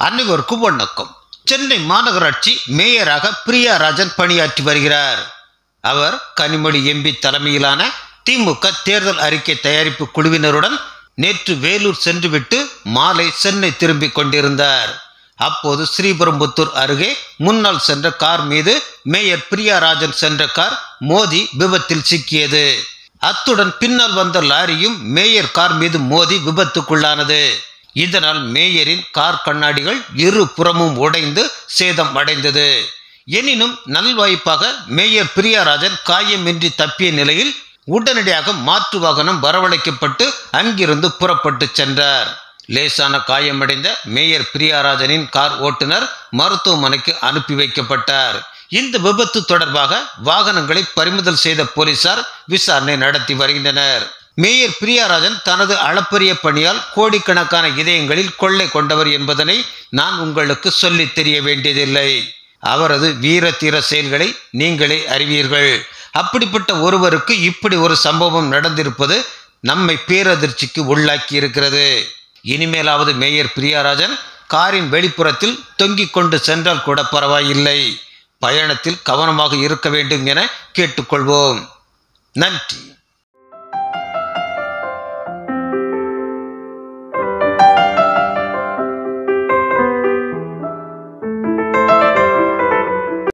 அனைவருக்கும் வணக்கம். சென்னை மாநகராட்சி மேயராக பிரியா ராஜன் பணியாற்றி வருகிறார். அவர் கனிமொழி எம்பி தலைமையிலான திமுக தேர்தல் அறிக்கை தயாரிப்பு குழுவினருடன் நேற்று வேலூர் சென்றுவிட்டு மாலை சென்னை திரும்பிக் கொண்டிருந்தார். அப்போது ஸ்ரீபெரும்புத்தூர் அருகே முன்னால் சென்ற கார் மீது மேயர் பிரியா ராஜன் சென்ற கார் மோதி விபத்தில் சிக்கியது. அத்துடன் பின்னால் வந்த லாரியும் மேயர் கார் மீது மோதி விபத்துக்குள்ளானது. இதனால் மேயரின் கார் கண்ணாடிகள் இரு புறமும் உடைந்து சேதம் அடைந்தது. எனினும் நல்வாய்ப்பாக மேயர் பிரியா ராஜன் காயமின்றி தப்பிய நிலையில் உடனடியாக மாற்று வாகனம் வரவழைக்கப்பட்டு அங்கிருந்து புறப்பட்டு சென்றார். லேசான காயமடைந்த மேயர் பிரியா ராஜனின் கார் ஓட்டுநர் மருத்துவமனைக்கு அனுப்பி வைக்கப்பட்டார். இந்த விபத்து தொடர்பாக வாகனங்களை பறிமுதல் செய்த போலீசார் விசாரணை நடத்தி வருகின்றனர். மேயர் பிரியா ராஜன் தனது அளப்பரிய பணியால் கோடிக்கணக்கான இதயங்களில் கொள்ளை கொண்டவர் என்பதனை நான் உங்களுக்கு சொல்லித் தெரிய வேண்டியதில்லை. அவரது வீர தீர செயல்களை நீங்களே அறிவீர்கள். அப்படிப்பட்ட ஒருவருக்கு இப்படி ஒரு சம்பவம் நடந்திருப்பது நம்மை பேரதிர்ச்சிக்கு உள்ளாக்கி இருக்கிறது. இனிமேலாவது மேயர் பிரியா ராஜன் காரின் வெளிப்புறத்தில் தொங்கிக் கொண்டு சென்றால் கூட பரவாயில்லை. பயணத்தில் கவனமாக இருக்க வேண்டும் என கேட்டுக்கொள்வோம். நன்றி.